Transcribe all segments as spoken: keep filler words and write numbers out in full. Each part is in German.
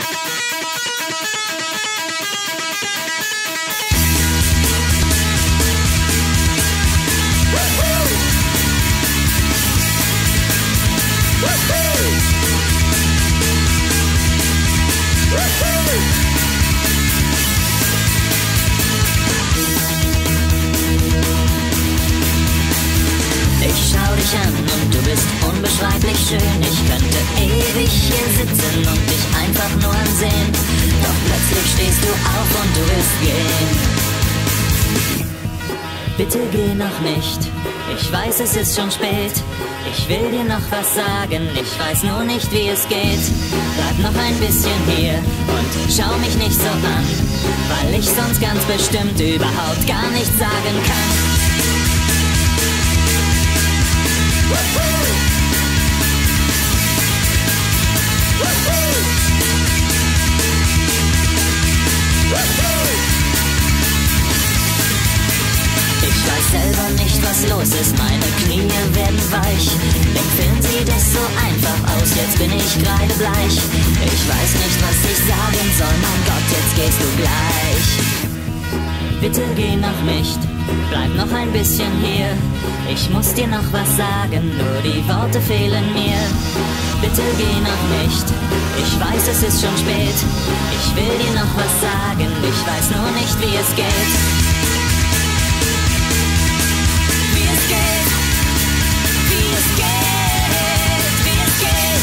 Und du bist unbeschreiblich schön. Ich könnte ewig hier sitzen und dich einfach nur ansehen. Doch plötzlich stehst du auf und du willst gehen. Bitte geh noch nicht. Ich weiß, es ist schon spät. Ich will dir noch was sagen. Ich weiß nur nicht, wie es geht. Bleib noch ein bisschen hier und schau mich nicht so an, weil ich sonst ganz bestimmt überhaupt gar nichts sagen kann. Ich weiß selber nicht, was los ist, meine Knie werden weich. Wechseln sieht es so einfach aus, jetzt bin ich kreidebleich. Ich weiß nicht, was ich sagen soll, mein Gott, jetzt gehst du gleich. Bitte geh noch nicht, bleib noch ein bisschen hier. Ich muss dir noch was sagen, nur die Worte fehlen mir. Bitte geh noch nicht, ich weiß, es ist schon spät. Ich will dir noch was sagen, ich weiß nur nicht, wie es geht. Wie es geht, wie es geht, wie es geht.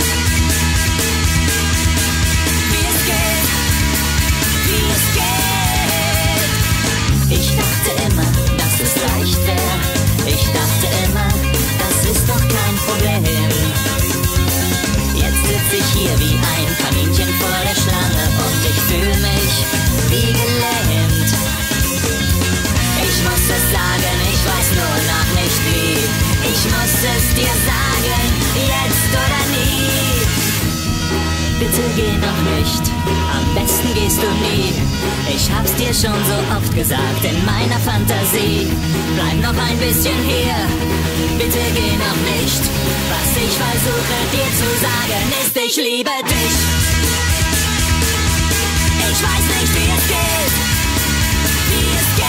Wie es geht, wie es geht. Ich dachte immer, dass es leicht wäre. Ich dachte immer, das ist doch kein Problem. Jetzt sitz ich hier wie ein Kaninchen vor der Schlange und ich fühle mich wie gelähmt. Ich muss es sagen, ich weiß nur noch nicht wie. Ich muss es dir sagen, jetzt oder nie. Bitte geh noch nicht, am besten gehst du nie. Ich hab's dir schon so oft gesagt in meiner Fantasie. Bleib noch ein bisschen hier, bitte geh noch nicht. Was ich versuche dir zu sagen ist, ich liebe dich. Ich weiß nicht, wie es geht, wie es geht.